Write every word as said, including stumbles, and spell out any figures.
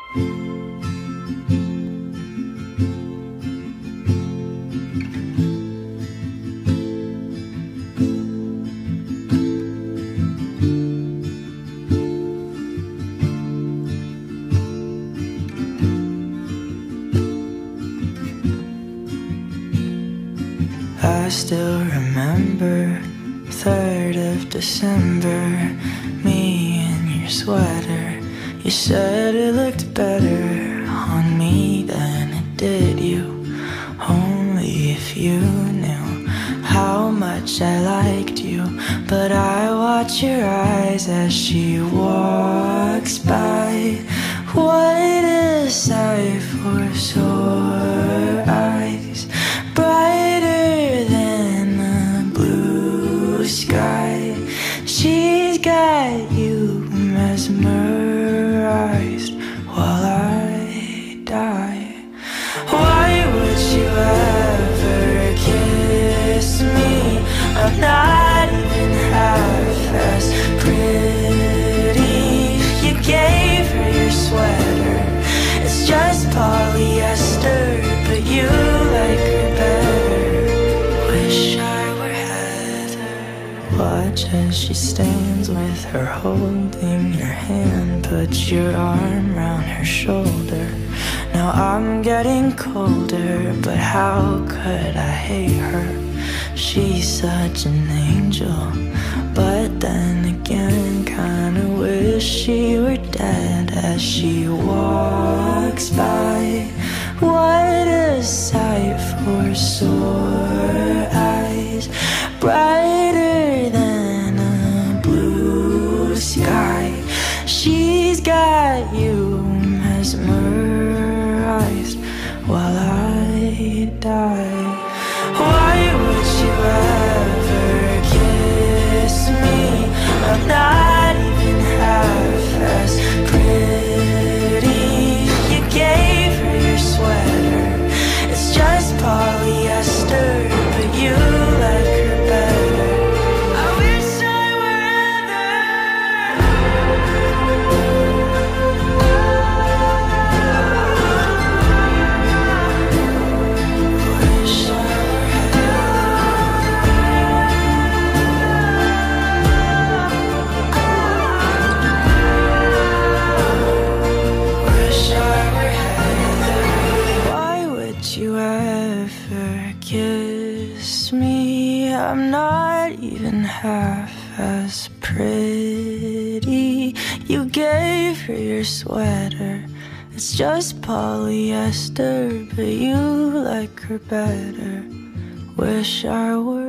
I still remember third of December, me in your sweater. You said it looked better on me than it did you. Only if you knew how much I liked you. But I watch your eyes as she walks by. What a sight for sore eyes, brighter than the blue sky. She's got you mesmerized while I die. Why would you ever kiss me? I'm not even half as pretty. You gave her your sweater, it's just polyester, but you like her better. Wish I were Heather. Watch as she stands with her holding your hand, put your arm round her shoulder. Now I'm getting colder, but how could I hate her? She's such an angel, but then again kinda wish she were dead as she walks by. What a sight for sore eyes, brighter than a blue sky. She's got you mesmerized while I die. Why would you ever kiss me? I'm not even half as pretty. You gave her your sweater, it's just polyester, but you like her better. I wish I were Heather. Wish I were Wish I were Heather. Why would you ever kiss me? I'm not even half as pretty. You gave her your sweater, it's just polyester, but you like her better. Wish I were